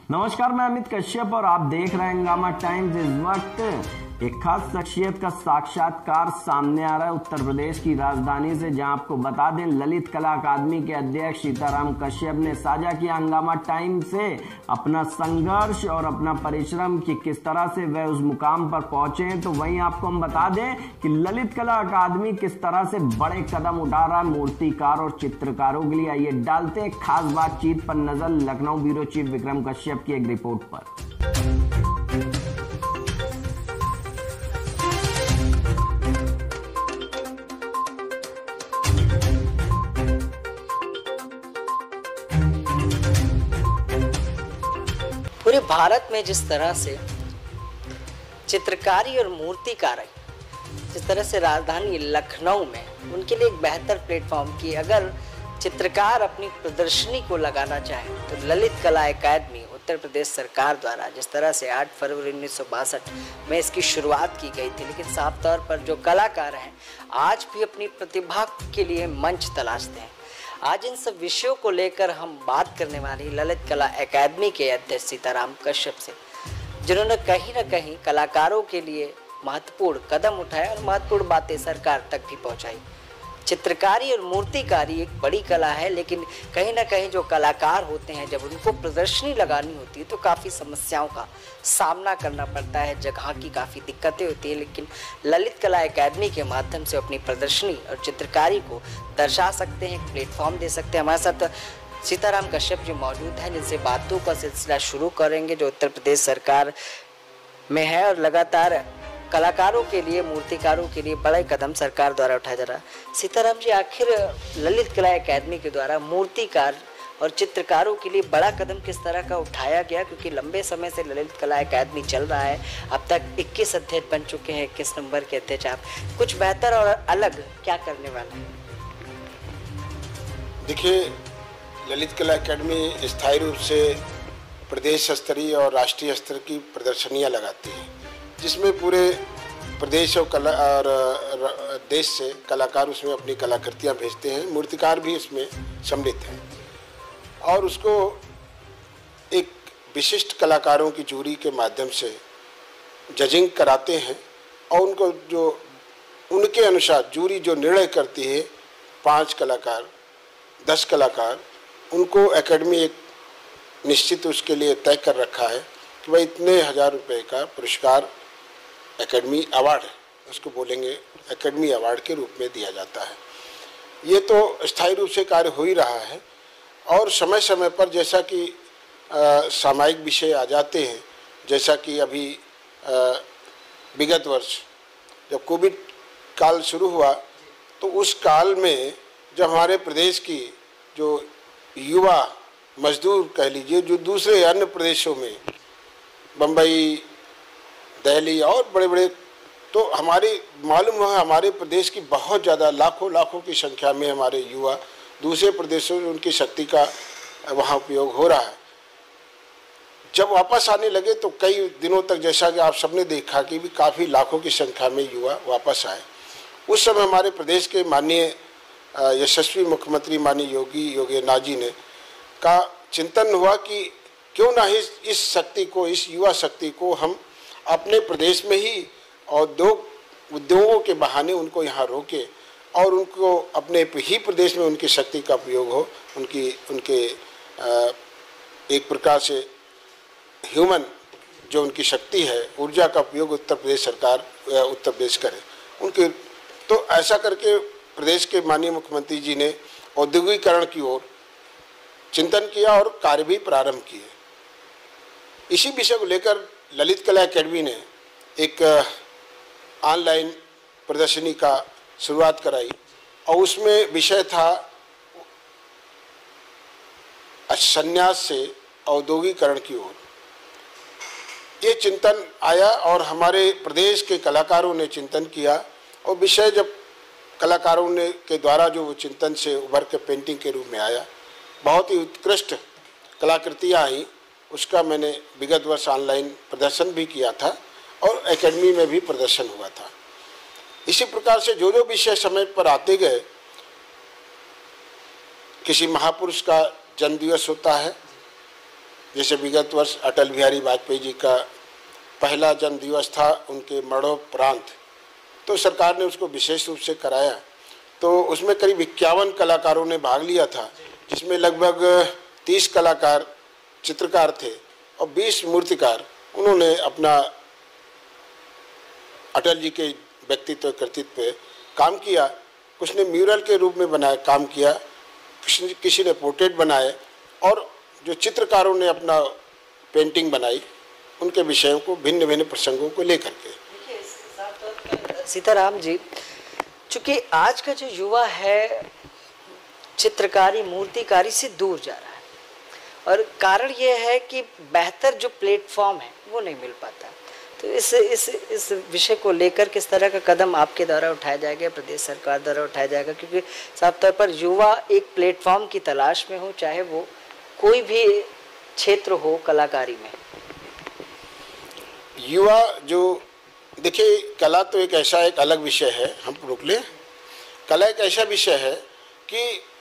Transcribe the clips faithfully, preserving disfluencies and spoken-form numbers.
नमस्कार, मैं अमित कश्यप और आप देख रहे हैं हंगामा टाइम्स। इस वक्त एक खास शख्सियत का साक्षात्कार सामने आ रहा है उत्तर प्रदेश की राजधानी से, जहां आपको बता दें ललित कला अकादमी के अध्यक्ष सीताराम कश्यप ने साझा किया हंगामा टाइम्स से अपना संघर्ष और अपना परिश्रम कि किस तरह से वह उस मुकाम पर पहुंचे। तो वहीं आपको हम बता दें कि ललित कला अकादमी किस तरह से बड़े कदम उठा रहा है मूर्तिकार और चित्रकारों के लिए। आइए डालते हैं खास बातचीत पर नजर लखनऊ ब्यूरो चीफ विक्रम कश्यप की एक रिपोर्ट पर। पूरे भारत में जिस तरह से चित्रकारी और मूर्तिकारी, जिस तरह से राजधानी लखनऊ में उनके लिए एक बेहतर प्लेटफॉर्म की अगर चित्रकार अपनी प्रदर्शनी को लगाना चाहे तो ललित कला एकेडमी उत्तर प्रदेश सरकार द्वारा जिस तरह से आठ फरवरी उन्नीस सौ बासठ में इसकी शुरुआत की गई थी, लेकिन साफ तौर पर जो कलाकार हैं आज भी अपनी प्रतिभा के लिए मंच तलाशते हैं। आज इन सब विषयों को लेकर हम बात करने वाली ललित कला एकेडमी के अध्यक्ष सीताराम कश्यप से, जिन्होंने कहीं ना कहीं कलाकारों के लिए महत्वपूर्ण कदम उठाए और महत्वपूर्ण बातें सरकार तक भी पहुंचाई। चित्रकारी और मूर्तिकारी एक बड़ी कला है, लेकिन कहीं ना कहीं जो कलाकार होते हैं जब उनको प्रदर्शनी लगानी होती है तो काफ़ी समस्याओं का सामना करना पड़ता है, जगह की काफ़ी दिक्कतें होती है। लेकिन ललित कला एकेडमी के माध्यम से अपनी प्रदर्शनी और चित्रकारी को दर्शा सकते हैं, एक प्लेटफॉर्म दे सकते हैं। हमारे साथ सीताराम कश्यप जी मौजूद हैं, जिनसे बातों का सिलसिला शुरू करेंगे जो उत्तर प्रदेश सरकार में है और लगातार कलाकारों के लिए, मूर्तिकारों के लिए बड़े कदम सरकार द्वारा उठाया जा रहा है। सीताराम जी, आखिर ललित कला एकेडमी के द्वारा मूर्तिकार और चित्रकारों के लिए बड़ा कदम किस तरह का उठाया गया? क्योंकि लंबे समय से ललित कला एकेडमी चल रहा है, अब तक इक्कीस अध्यक्ष बन चुके हैं, इक्कीस नंबर के अध्यक्ष। आप कुछ बेहतर और अलग क्या करने वाले हैं? देखिए, ललित कला एकेडमी स्थायी रूप से प्रदेश स्तरीय और राष्ट्रीय स्तर की प्रदर्शनियाँ लगाती है, जिसमें पूरे प्रदेश और कला और देश से कलाकार उसमें अपनी कलाकृतियाँ भेजते हैं। मूर्तिकार भी इसमें सम्मिलित हैं और उसको एक विशिष्ट कलाकारों की जूरी के माध्यम से जजिंग कराते हैं और उनको जो उनके अनुसार जूरी जो निर्णय करती है, पांच कलाकार दस कलाकार, उनको एकेडमी एक निश्चित उसके लिए तय कर रखा है कि भाई इतने हज़ार रुपए का पुरस्कार एकेडमी अवार्ड है, उसको बोलेंगे एकेडमी अवार्ड के रूप में दिया जाता है। ये तो स्थायी रूप से कार्य हो ही रहा है और समय समय पर जैसा कि सामायिक विषय आ जाते हैं, जैसा कि अभी विगत वर्ष जब कोविड काल शुरू हुआ तो उस काल में जब हमारे प्रदेश की जो युवा मजदूर कह लीजिए, जो दूसरे अन्य प्रदेशों में बम्बई, दिल्ली और बड़े बड़े, तो हमारी मालूम हुआ हमारे प्रदेश की बहुत ज़्यादा लाखों लाखों की संख्या में हमारे युवा दूसरे प्रदेशों में उनकी शक्ति का वहाँ उपयोग हो रहा है। जब वापस आने लगे तो कई दिनों तक, जैसा कि आप सबने देखा कि भी काफ़ी लाखों की संख्या में युवा वापस आए। उस समय हमारे प्रदेश के माननीय यशस्वी मुख्यमंत्री माननीय योगी योगी आदित्यनाथ जी ने का चिंतन हुआ कि क्यों ना इस इस शक्ति को, इस युवा शक्ति को हम अपने प्रदेश में ही उद्योग उद्योगों के बहाने उनको यहाँ रोके और उनको अपने ही प्रदेश में उनकी शक्ति का उपयोग हो, उनकी उनके एक प्रकार से ह्यूमन जो उनकी शक्ति है, ऊर्जा का उपयोग उत्तर प्रदेश सरकार उत्तर प्रदेश करे उनके। तो ऐसा करके प्रदेश के माननीय मुख्यमंत्री जी ने औद्योगिकरण की ओर चिंतन किया और कार्य भी प्रारंभ किए। इसी विषय को लेकर ललित कला एकेडमी ने एक ऑनलाइन प्रदर्शनी का शुरुआत कराई और उसमें विषय था संन्यास से औद्योगिकरण की ओर। ये चिंतन आया और हमारे प्रदेश के कलाकारों ने चिंतन किया और विषय जब कलाकारों ने के द्वारा जो वो चिंतन से उभर के पेंटिंग के रूप में आया, बहुत ही उत्कृष्ट कलाकृतियाँ आई। उसका मैंने विगत वर्ष ऑनलाइन प्रदर्शन भी किया था और एकेडमी में भी प्रदर्शन हुआ था। इसी प्रकार से जो जो विषय समय पर आते गए, किसी महापुरुष का जन्मदिवस होता है, जैसे विगत वर्ष अटल बिहारी वाजपेयी जी का पहला जन्म दिवस था, उनके मरणोपरांत, तो सरकार ने उसको विशेष रूप से कराया। तो उसमें करीब इक्यावन कलाकारों ने भाग लिया था, जिसमें लगभग तीस कलाकार चित्रकार थे और बीस मूर्तिकार। उन्होंने अपना अटल जी के व्यक्तित्व कृतित्व पे काम किया। कुछ ने म्यूरल के रूप में बनाया काम किया, किसी किसी ने पोर्ट्रेट बनाए, और जो चित्रकारों ने अपना पेंटिंग बनाई उनके विषयों को, भिन्न भिन्न प्रसंगों को लेकर के। सीताराम जी, चूंकि आज का जो युवा है चित्रकारी मूर्तिकारी से दूर जा रहा है, और कारण ये है कि बेहतर जो प्लेटफॉर्म है वो नहीं मिल पाता, तो इस इस इस विषय को लेकर किस तरह का कदम आपके द्वारा उठाया जाएगा, प्रदेश सरकार द्वारा उठाया जाएगा? क्योंकि साफ तौर पर युवा एक प्लेटफॉर्म की तलाश में हो, चाहे वो कोई भी क्षेत्र हो कलाकारी में। युवा जो देखिए, कला तो एक ऐसा एक अलग विषय है, हम रोक लें। कला एक ऐसा विषय है कि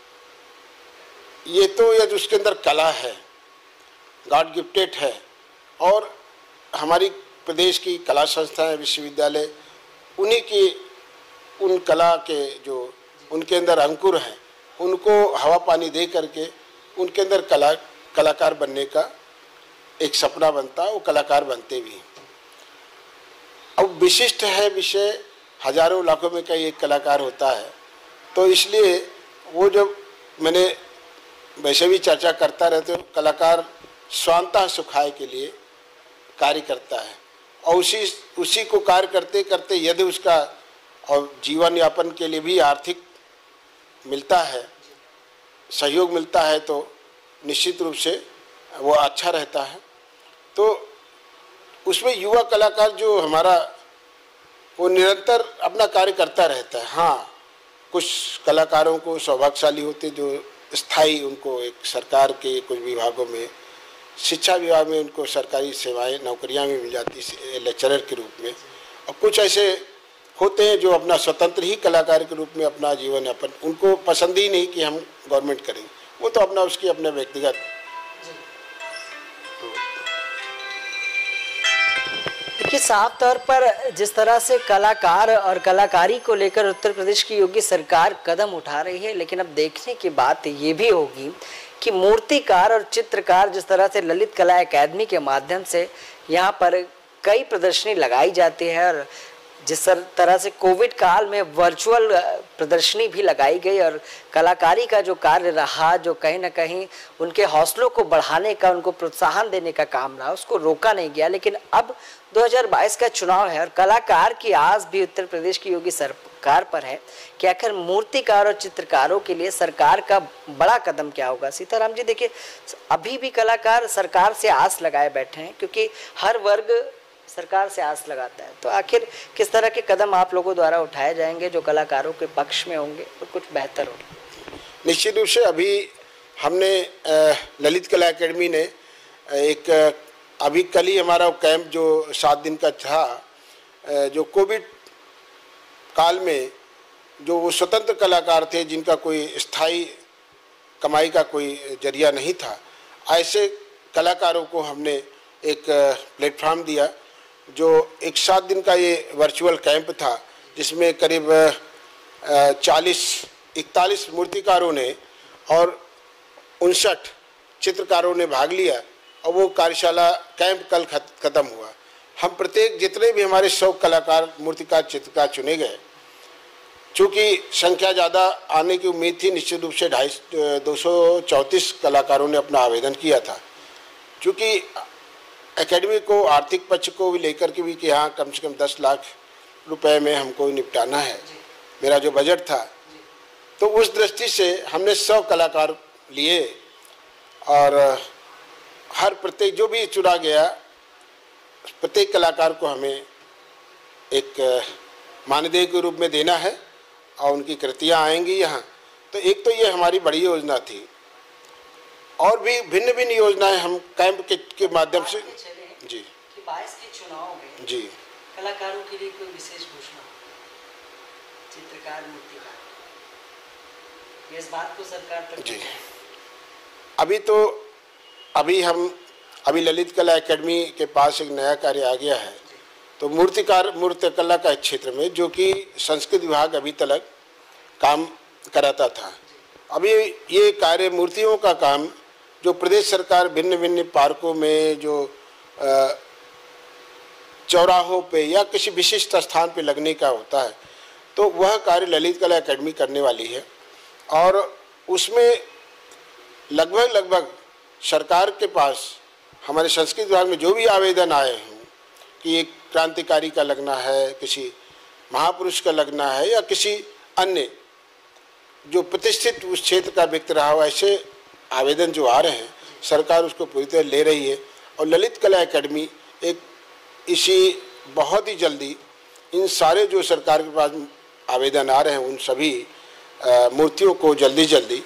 ये तो यदि उसके अंदर कला है, गॉड गिफ्टेड है, और हमारी प्रदेश की कला संस्थाएं, विश्वविद्यालय, उन्हीं की उन कला के जो उनके अंदर अंकुर हैं उनको हवा पानी दे करके उनके अंदर कला कलाकार बनने का एक सपना बनता है, वो कलाकार बनते भी हैं। अब विशिष्ट है विषय, हजारों लाखों में कई एक कलाकार होता है, तो इसलिए वो जब मैंने वैसे भी चर्चा करता रहते हो, कलाकार स्वांतः सुखाय के लिए कार्य करता है, और उसी उसी को कार्य करते करते यदि उसका और जीवन यापन के लिए भी आर्थिक मिलता है, सहयोग मिलता है, तो निश्चित रूप से वो अच्छा रहता है। तो उसमें युवा कलाकार जो हमारा, वो निरंतर अपना कार्य करता रहता है। हाँ, कुछ कलाकारों को सौभाग्यशाली होते जो स्थायी, उनको एक सरकार के कुछ विभागों में, शिक्षा विभाग में उनको सरकारी सेवाएं, नौकरियां भी मिल जाती लेक्चरर के रूप में, और कुछ ऐसे होते हैं जो अपना स्वतंत्र ही कलाकार के रूप में अपना जीवन यापन, उनको पसंद ही नहीं कि हम गवर्नमेंट करेंगे, वो तो अपना उसकी अपने व्यक्तिगत। देखिए, साफ तौर पर जिस तरह से कलाकार और कलाकारी को लेकर उत्तर प्रदेश की योगी सरकार कदम उठा रही है, लेकिन अब देखने की बात ये भी होगी कि मूर्तिकार और चित्रकार जिस तरह से ललित कला एकेडमी के माध्यम से यहाँ पर कई प्रदर्शनी लगाई जाती है, और जिस तरह से कोविड काल में वर्चुअल प्रदर्शनी भी लगाई गई, और कलाकारी का जो कार्य रहा, जो कहीं ना कहीं उनके हौसलों को बढ़ाने का, उनको प्रोत्साहन देने का काम रहा, उसको रोका नहीं गया। लेकिन अब दो हज़ार बाईस का चुनाव है, और कलाकार की आस भी उत्तर प्रदेश की योगी सरकार पर है कि आखिर मूर्तिकार और चित्रकारों के लिए सरकार का बड़ा कदम क्या होगा। सीताराम जी, देखिए, अभी भी कलाकार सरकार से आस लगाए बैठे हैं, क्योंकि हर वर्ग सरकार से आस लगाता है। तो आखिर किस तरह के कदम आप लोगों द्वारा उठाए जाएंगे जो कलाकारों के पक्ष में होंगे और कुछ बेहतर होंगे? निश्चित रूप से अभी हमने ललित कला एकेडमी ने एक, अभी कल ही हमारा कैंप जो सात दिन का था, जो कोविड काल में जो वो स्वतंत्र कलाकार थे जिनका कोई स्थायी कमाई का कोई जरिया नहीं था, ऐसे कलाकारों को हमने एक प्लेटफॉर्म दिया, जो एक सात दिन का ये वर्चुअल कैंप था, जिसमें करीब चालीस इकतालीस मूर्तिकारों ने और उनसठ चित्रकारों ने भाग लिया, और वो कार्यशाला कैंप कल ख़त्म हुआ। हम प्रत्येक जितने भी हमारे सौ कलाकार मूर्तिकार चित्रकार चुने गए, चूँकि संख्या ज़्यादा आने की उम्मीद थी, निश्चित रूप से ढाई दो सौ चौंतीस कलाकारों ने अपना आवेदन किया था। चूँकि एकेडमी को आर्थिक पक्ष को भी लेकर के भी कि हाँ कम से कम दस लाख रुपए में हमको निपटाना है, मेरा जो बजट था, तो उस दृष्टि से हमने सौ कलाकार लिए, और हर प्रत्येक जो भी चुना गया, प्रत्येक कलाकार को हमें एक मानदेय के रूप में देना है, और उनकी कृतियाँ आएंगी यहाँ। तो एक तो ये हमारी बड़ी योजना थी, और भी भिन्न भिन्न योजनाएं हम कैंप के, के माध्यम से जी कि बाईस के चुनाव में जी कलाकारों के लिए कोई विशेष घोषणा, चित्रकार मूर्तिकार, इस बात को सरकार तक जी अभी तो अभी हम अभी ललित कला एकेडमी के पास एक नया कार्य आ गया है, तो मूर्तिकार मूर्तिकला का क्षेत्र में, जो कि संस्कृत विभाग अभी तक काम कराता था, अभी ये कार्य मूर्तियों का काम जो प्रदेश सरकार भिन्न भिन्न पार्कों में, जो चौराहों पे या किसी विशिष्ट स्थान पे लगने का होता है, तो वह कार्य ललित कला एकेडमी करने वाली है। और उसमें लगभग लगभग सरकार के पास हमारे संस्कृत विभाग में जो भी आवेदन आए हैं कि एक क्रांतिकारी का लगना है, किसी महापुरुष का लगना है, या किसी अन्य जो प्रतिष्ठित उस क्षेत्र का व्यक्ति रहा हो, ऐसे आवेदन जो आ रहे हैं, सरकार उसको पूरी तरह ले रही है। और ललित कला एकेडमी एक इसी बहुत ही जल्दी इन सारे जो सरकार के पास आवेदन आ रहे हैं, उन सभी आ, मूर्तियों को जल्दी जल्दी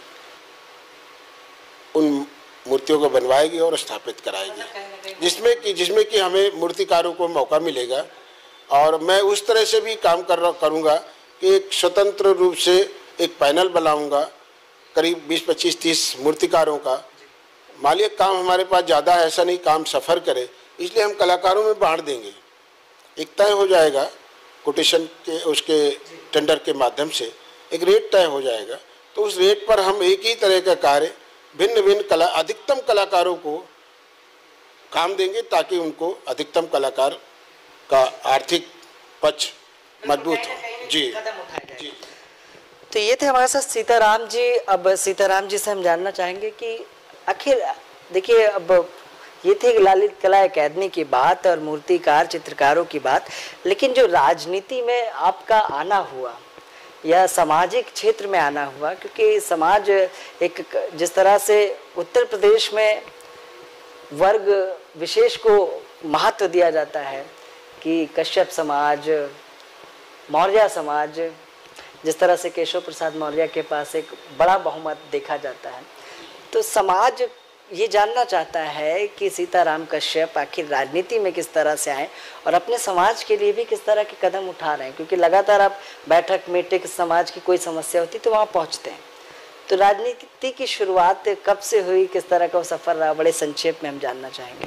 उन मूर्तियों को बनवाएगी और स्थापित कराएगी, जिसमें कि जिसमें कि हमें मूर्तिकारों को मौका मिलेगा। और मैं उस तरह से भी काम कर रहा करूँगा कि एक स्वतंत्र रूप से एक पैनल बनाऊँगा, करीब बीस पच्चीस तीस मूर्तिकारों का। मालिय काम हमारे पास ज़्यादा है, ऐसा नहीं काम सफ़र करे, इसलिए हम कलाकारों में बांट देंगे। एक तय हो जाएगा कोटेशन के, उसके टेंडर के माध्यम से एक रेट तय हो जाएगा, तो उस रेट पर हम एक ही तरह का कार्य भिन्न भिन्न कला अधिकतम कलाकारों को काम देंगे, ताकि उनको अधिकतम कलाकार का आर्थिक पक्ष मजबूत हो। जी जी। तो ये थे हमारे साथ सीताराम जी। अब सीताराम जी से हम जानना चाहेंगे कि आखिर देखिए, अब ये थे ललित कला एकेडमी की बात और मूर्तिकार चित्रकारों की बात, लेकिन जो राजनीति में आपका आना हुआ या सामाजिक क्षेत्र में आना हुआ, क्योंकि समाज एक जिस तरह से उत्तर प्रदेश में वर्ग विशेष को महत्व दिया जाता है कि कश्यप समाज, मौर्य समाज, जिस तरह से केशव प्रसाद मौर्य के पास एक बड़ा बहुमत देखा जाता है, तो समाज ये जानना चाहता है कि सीताराम कश्यप आखिर राजनीति में किस तरह से आए और अपने समाज के लिए भी किस तरह के कदम उठा रहे हैं, क्योंकि लगातार आप बैठक मीटिंग समाज की कोई समस्या होती तो वहाँ पहुँचते हैं। तो राजनीति की शुरुआत कब से हुई, किस तरह का वो सफ़र रहा, बड़े संक्षेप में हम जानना चाहेंगे।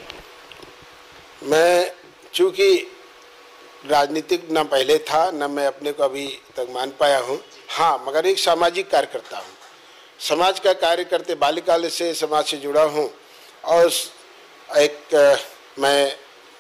मैं चूँकि राजनीतिक न पहले था, न मैं अपने को अभी तक मान पाया हूँ, हाँ, मगर एक सामाजिक कार्यकर्ता हूँ। समाज का कार्य करते बाल्यकाल से समाज से जुड़ा हूँ, और एक मैं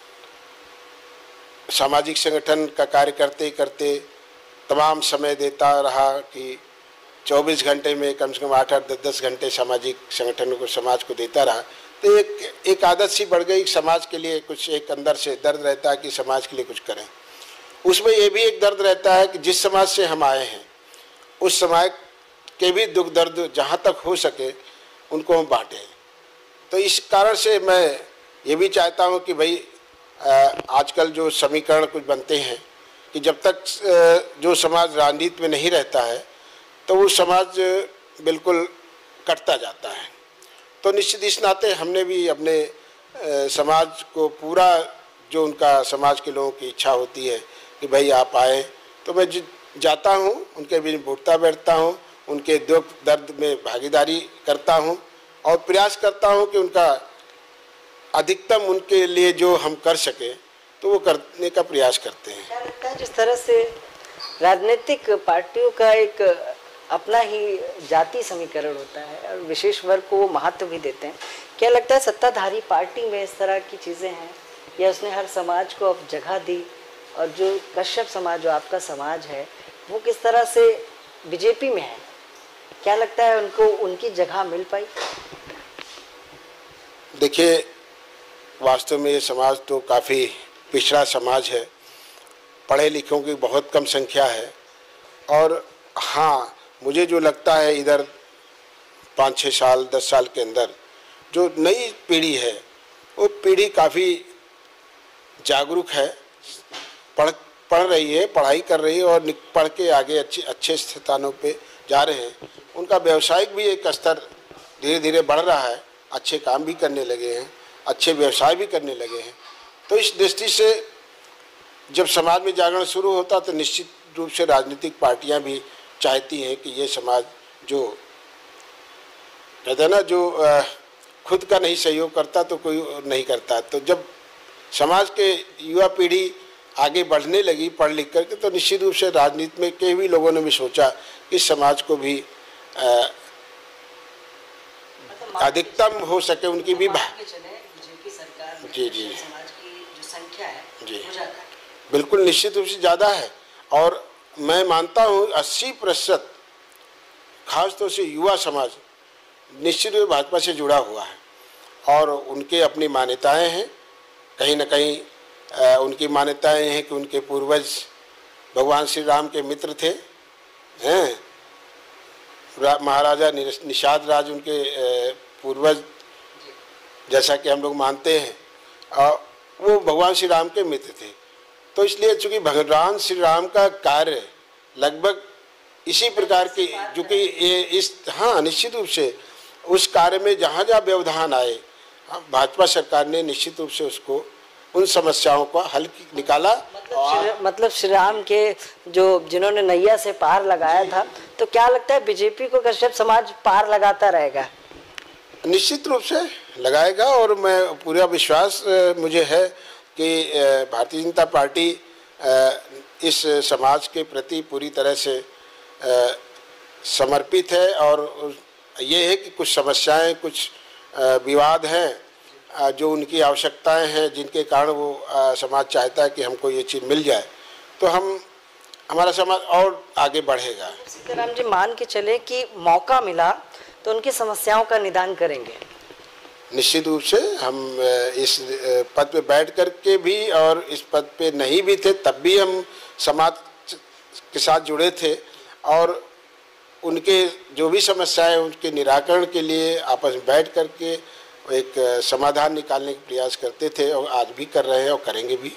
सामाजिक संगठन का कार्य करते करते तमाम समय देता रहा कि चौबीस घंटे में कम से कम आठ आठ दस दस घंटे सामाजिक संगठनों को, समाज को देता रहा। तो एक एक आदत सी बढ़ गई, समाज के लिए कुछ एक अंदर से दर्द रहता है कि समाज के लिए कुछ करें। उसमें ये भी एक दर्द रहता है कि जिस समाज से हम आए हैं उस समाज के भी दुख दर्द जहाँ तक हो सके उनको हम बांटें। तो इस कारण से मैं ये भी चाहता हूँ कि भाई आजकल जो समीकरण कुछ बनते हैं कि जब तक जो समाज राजनीति में नहीं रहता है तो वो समाज बिल्कुल कटता जाता है। तो निश्चित इस नाते हमने भी अपने समाज को पूरा, जो उनका समाज के लोगों की इच्छा होती है कि भाई आप आए, तो मैं जाता हूँ, उनके बीच उठता बैठता हूँ, उनके दुख दर्द में भागीदारी करता हूँ और प्रयास करता हूँ कि उनका अधिकतम उनके लिए जो हम कर सके तो वो करने का प्रयास करते हैं। क्या लगता है जिस तरह से राजनीतिक पार्टियों का एक अपना ही जाति समीकरण होता है और विशेष वर्ग को वो महत्व भी देते हैं, क्या लगता है सत्ताधारी पार्टी में इस तरह की चीज़ें हैं या उसने हर समाज को अब जगह दी, और जो कश्यप समाज, जो आपका समाज है, वो किस तरह से बीजेपी में है, क्या लगता है उनको उनकी जगह मिल पाई? देखिए, वास्तव में ये समाज तो काफ़ी पिछड़ा समाज है, पढ़े लिखों की बहुत कम संख्या है। और हाँ, मुझे जो लगता है इधर पाँच छः साल दस साल के अंदर जो नई पीढ़ी है वो पीढ़ी काफ़ी जागरूक है, पढ़ पढ़ रही है, पढ़ाई कर रही है और पढ़ के आगे अच्छे अच्छे स्थानों पे जा रहे हैं। उनका व्यवसायिक भी एक स्तर धीरे धीरे बढ़ रहा है, अच्छे काम भी करने लगे हैं, अच्छे व्यवसाय भी करने लगे हैं। तो इस दृष्टि से जब समाज में जागरण शुरू होता तो निश्चित रूप से राजनीतिक पार्टियां भी चाहती हैं कि ये समाज जो कहते हैं ना, जो खुद का नहीं सहयोग करता तो कोई नहीं करता। तो जब समाज के युवा पीढ़ी आगे बढ़ने लगी पढ़ लिख करके, तो निश्चित रूप से राजनीति में के भी लोगों ने भी सोचा कि समाज को भी आ, अधिकतम हो सके उनकी भी बीजेपी सरकार में जी जी समाज की जो संख्या है जी हो जाता है। बिल्कुल निश्चित रूप से ज़्यादा है। और मैं मानता हूँ अस्सी प्रतिशत खासतौर से युवा समाज निश्चित रूप से भाजपा से जुड़ा हुआ है और उनके अपनी मान्यताएं हैं। कहीं ना कहीं आ, उनकी मान्यताएं हैं कि उनके पूर्वज भगवान श्री राम के मित्र थे, हैं महाराजा निषाद राज उनके पूर्वज जैसा कि हम लोग मानते हैं, और वो भगवान श्री राम के मित्र थे। तो इसलिए चूँकि भगवान श्री राम का कार्य लगभग इसी प्रकार की, जो कि ये इस हाँ निश्चित रूप से उस कार्य में जहाँ जहाँ व्यवधान आए, भाजपा सरकार ने निश्चित रूप से उसको उन समस्याओं का हल निकाला। मतलब मतलब श्री राम के जो जिन्होंने नैया से पार लगाया था, तो क्या लगता है बीजेपी को कश्यप समाज पार लगाता रहेगा? निश्चित रूप से लगाएगा और मैं पूरा विश्वास मुझे है कि भारतीय जनता पार्टी इस समाज के प्रति पूरी तरह से समर्पित है। और ये है कि कुछ समस्याएं, कुछ विवाद हैं जो उनकी आवश्यकताएं हैं, जिनके कारण वो समाज चाहता है कि हमको ये चीज़ मिल जाए, तो हम हमारा समाज और आगे बढ़ेगा। सीताराम जी, मान के चले कि मौका मिला तो उनकी समस्याओं का निदान करेंगे? निश्चित रूप से हम इस पद पे बैठ कर के भी और इस पद पे नहीं भी थे तब भी हम समाज के साथ जुड़े थे और उनके जो भी समस्याएं उनके निराकरण के लिए आपस में बैठ कर के एक समाधान निकालने का प्रयास करते थे और आज भी कर रहे हैं और करेंगे भी।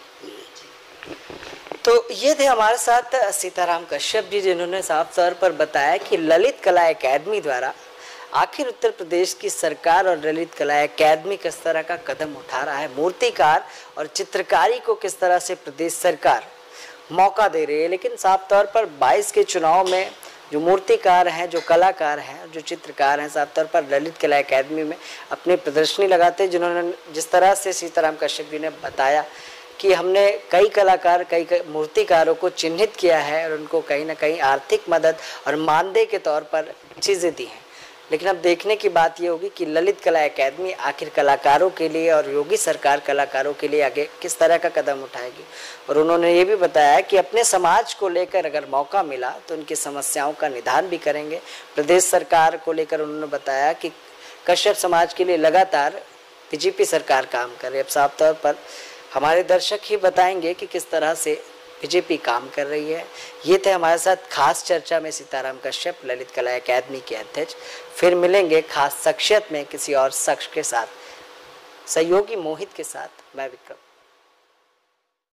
तो ये थे हमारे साथ सीताराम कश्यप जी, जिन्होंने साफ तौर पर बताया कि ललित कला एकेडमी द्वारा आखिर उत्तर प्रदेश की सरकार और ललित कला एकेडमी किस तरह का कदम उठा रहा है, मूर्तिकार और चित्रकारी को किस तरह से प्रदेश सरकार मौका दे रही है। लेकिन साफ तौर पर बाईस के चुनाव में जो मूर्तिकार हैं, जो कलाकार हैं, जो चित्रकार हैं, साफ तौर पर ललित कला एकेडमी में अपनी प्रदर्शनी लगाते हैं। जिन्होंने जिस तरह से सीताराम कश्यप जी ने बताया कि हमने कई कलाकार, कई, कई मूर्तिकारों को चिन्हित किया है और उनको कहीं ना कहीं आर्थिक मदद और मानदेय के तौर पर चीज़ें दी हैं। लेकिन अब देखने की बात ये होगी कि ललित कला एकेडमी आखिर कलाकारों के लिए और योगी सरकार कलाकारों के लिए आगे किस तरह का कदम उठाएगी। और उन्होंने ये भी बताया कि अपने समाज को लेकर अगर मौका मिला तो उनकी समस्याओं का निदान भी करेंगे। प्रदेश सरकार को लेकर उन्होंने बताया कि कश्यप समाज के लिए लगातार बीजेपी सरकार काम कर रही है। अब साफ तौर पर हमारे दर्शक ही बताएंगे कि किस तरह से बीजेपी काम कर रही है। ये थे हमारे साथ खास चर्चा में सीताराम कश्यप, ललित कला एकेडमी के अध्यक्ष। फिर मिलेंगे खास शख्सियत में किसी और शख्स के साथ। सहयोगी मोहित के साथ मैं विक्रम।